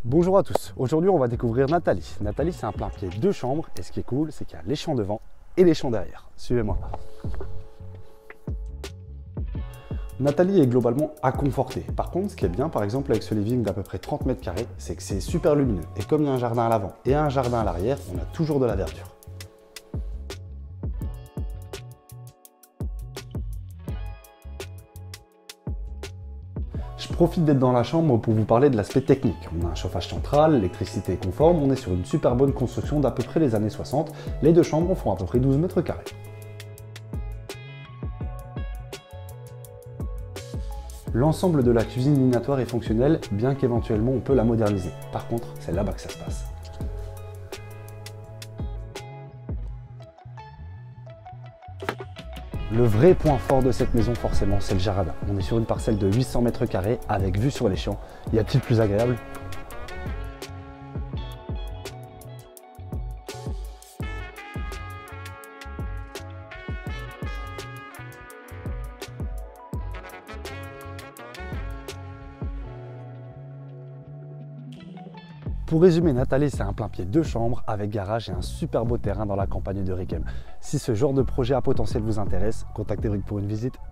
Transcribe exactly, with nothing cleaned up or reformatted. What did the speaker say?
Bonjour à tous, aujourd'hui on va découvrir Nathalie. Nathalie c'est un plein pied deux chambres et ce qui est cool c'est qu'il y a les champs devant et les champs derrière. Suivez-moi. Nathalie est globalement à conforter. Par contre ce qui est bien par exemple avec ce living d'à peu près trente mètres carrés, c'est que c'est super lumineux. Et comme il y a un jardin à l'avant et un jardin à l'arrière, on a toujours de la verdure. Je profite d'être dans la chambre pour vous parler de l'aspect technique. On a un chauffage central, l'électricité est conforme, on est sur une super bonne construction d'à peu près les années soixante. Les deux chambres font à peu près douze mètres carrés. L'ensemble de la cuisine dînatoire est fonctionnel, bien qu'éventuellement on peut la moderniser. Par contre, c'est là-bas que ça se passe. Le vrai point fort de cette maison, forcément, c'est le jardin. On est sur une parcelle de huit cents mètres carrés avec vue sur les champs. Y a-t-il plus agréable? Pour résumer, Nathalie, c'est un plein pied deux chambres avec garage et un super beau terrain dans la campagne de Rickem. Si ce genre de projet à potentiel vous intéresse, contactez Rick pour une visite.